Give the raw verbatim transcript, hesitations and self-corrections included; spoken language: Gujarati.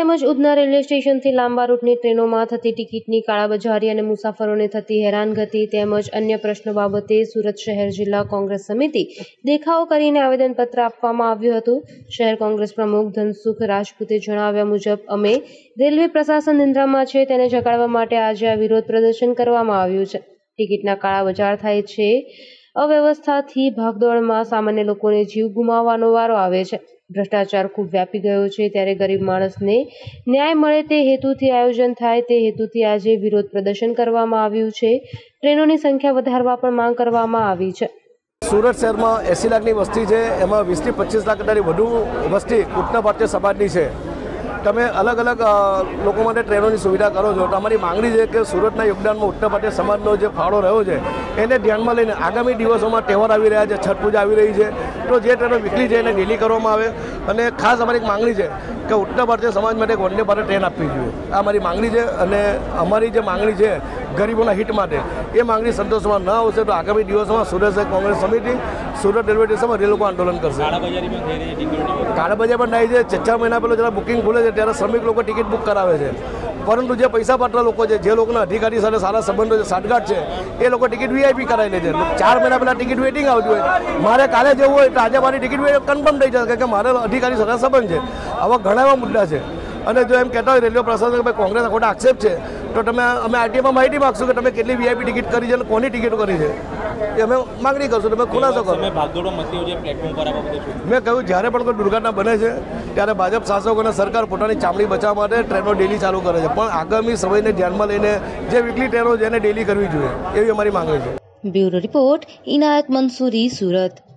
તેમજ ઉધના રેલવે સ્ટેશનથી લાંબા રૂટની ટ્રેનોમાં થતી ટિકિટની કાળાબજારી અને મુસાફરોને થતી હેરાનગતિ તેમજ અન્ય પ્રશ્નો બાબતે સુરત શહેર જિલ્લા કોંગ્રેસ સમિતિ દેખાવો કરીને આવેદનપત્ર આપવામાં આવ્યું હતું। શહેર કોંગ્રેસ પ્રમુખ ધનસુખ રાજપૂતે જણાવ્યા મુજબ અમે રેલવે પ્રશાસન નિંદ્રામાં છે તેને જગાડવા માટે આજે આ વિરોધ પ્રદર્શન કરવામાં આવ્યું છે। ટિકિટના કાળાબજાર થાય છે, અવ્યવસ્થાથી ભાગદોડમાં સામાન્ય લોકોને જીવ ગુમાવવાનો વારો આવે છે। ભ્રષ્ટાચાર ખૂબ વ્યાપી ગયો છે ત્યારે ગરીબ માણસને ન્યાય મળે તે હેતુથી આયોજન થાય તે હેતુથી આજે વિરોધ પ્રદર્શન કરવામાં આવ્યું છે। ટ્રેનોની સંખ્યા વધારવા પણ માંગ કરવામાં આવી છે। સુરત શહેરમાં એસી લાખની વસ્તી છે, એમાં વીસથી પચીસ લાખ કરતાંની વધુ વસ્તી ઉત્તર ભારતીય સમાજની છે। તમે અલગ અલગ લોકો માટે ટ્રેનોની સુવિધા કરો છો તો અમારી માંગણી છે કે સુરતના યોગદાનમાં ઉત્તર ભારતીય સમાજનો જે ફાળો રહ્યો છે એને ધ્યાનમાં લઈને આગામી દિવસોમાં તહેવાર આવી રહ્યા છે, છઠ પૂજા આવી રહી છે, તો જે ટ્રેનો વીકલી છે એને ડેલી કરવામાં આવે। અને ખાસ અમારી માંગણી છે કે ઉત્તર ભારતીય સમાજ માટે એક વંદે ભારત ટ્રેન આપવી જોઈએ, આ અમારી માંગણી છે। અને અમારી જે માંગણી છે ગરીબોના હિત માટે, એ માંગણી સંતોષમાં ન આવશે તો આગામી દિવસોમાં સુરત શહેર કોંગ્રેસ સમિતિ સુરત રેલવે સ્ટેશનમાં રેલવે આંદોલન કરશે। કાળાબજારી પણ થાય છે, ચાર મહિના પહેલાં જરા બુકિંગ ખુલે છે ત્યારે શ્રમિક લોકો ટિકિટ બુક કરાવે છે, પરંતુ જે પૈસા પાત્ર લોકો છે, જે લોકોના અધિકારી સાથે સારા સંબંધો છે, સાઠગાંઠ છે, એ લોકો ટિકિટ વીઆઈપી કરાવી લે છે। ચાર મહિના પહેલાં ટિકિટ વેટિંગ આવતી હોય, મારે કાલે જવું હોય તો આજે મારી ટિકિટ કન્ફર્મ થઈ જશે કે મારે અધિકારી સાથે સંબંધ છે। આવા ઘણા એવા મુદ્દા છે અને જો એમ કહેતા હોય રેલવે પ્રશાસન કે ભાઈ કોંગ્રેસ ખોટા આક્ષેપ છે તો તમે અમે આરટીઆઈમાં માહિતી માગશું કે તમે કેટલી વીઆઈપી ટિકિટ કરી છે અને કોની ટિકિટો કરી છે એ અમે માગણી કરશું, તમે ખુલાસો કરો। મેં કહ્યું જ્યારે પણ કોઈ દુર્ઘટના બને છે ત્યારે ભાજપ શાસકો અને સરકાર પોતાની ચામડી બચાવવા માટે ટ્રેનો ડેલી ચાલુ કરે છે, પણ આગામી સમયને ધ્યાનમાં લઈને જે વીકલી ટ્રેનો છે એને ડેલી કરવી જોઈએ એવી અમારી માંગણી છે। Bureau report, Inayat Mansuri, Surat.